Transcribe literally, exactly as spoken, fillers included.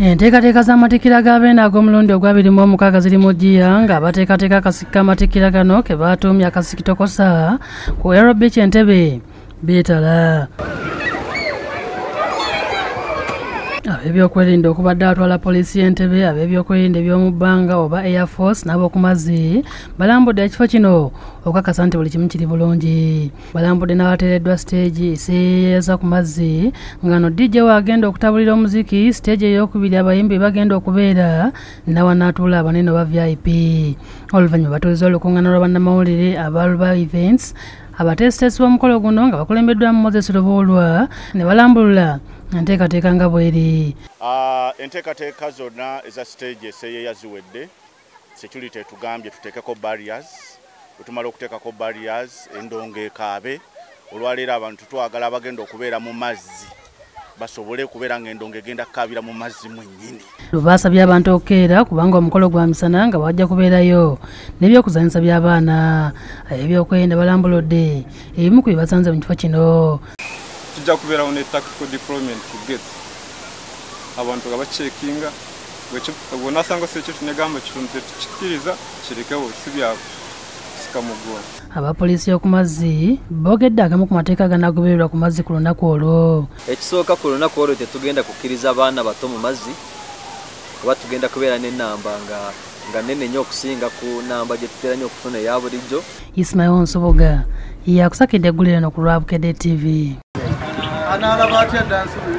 Enteekateeka z'amatikkira g'abeena ag'omulundi ogw'abiri mu omukaaga ziri mu Jjiya ng'abateekateeka akasiki k'amatikkira gano ke baatuumye akasiki tokosa ku AERO Beach Entebbe beetala. Ab'ebyokwerinda okubadde atwala poliisi y'Entebbe, ab'ebyokwerinda eby'omu bbanga oba Air Force n'ab'oku mazzi balambudde ekifo kino okukakasa nti buli kimu kiri bulungi. Balambudde n'abateereddwa siteegi esaayeeyeza ku mazzi nga no D J wagenda okutabulira omuziki, siteegi ey'okubiri abayimbi bagenda okubeera n'awanaatuula abanene oba V I P. Oluvannyuma batuuliza olukuŋŋaana lwa bannamawulire abaluba events abateesiteesi b'omukolo guno nga bakulembeddwamu Moses Lubuulwa ne balambulula enteekateeka nga bw'eri. Uh, enteekateeka zonna eza siteegi esaayeeya ziwedde. Security etugambye tuteekeko barriers. Bwe tumala okuteekako barriers endongo ekaabe. Olwaleero abantu twagala abagenda okubeera mu mazzi basobole okubeera ng'endongo egenda kukaabira mu mazzi mwennyini. Baasabye abantu okukeera kubanga omukolo gwa misana nga bajja kubeerayo n'ebyokuzanyisa by'abaana. Ebyokwerinda balambuludde ebimu ku bye basanze mu kifo kino. Tujja kubeerawo ne tactical deployment ku gate. Abantu nga bacekinga bw'onasanga sekyo tunegamba kitundu tetukikiriza kirikewo si byabwe sikamugwa. Abapoliisi y'oku mazzi boogedde agamu ku mateeka ganaagobererwa ku mazzi ku lunaku olwo. Ekisooka ku lunaku olwo tetugenda kukkiriza baana bato mu mazzi kuba tugenda kubeera n'ennamba nga nga nene nnyo okusinga ku nnamba gye tutera nnyo okufuna eya bulijjo. Ismail Nsoboga yakusakidde eggulire no ku lwa Bukedde T V. Anala batya dansi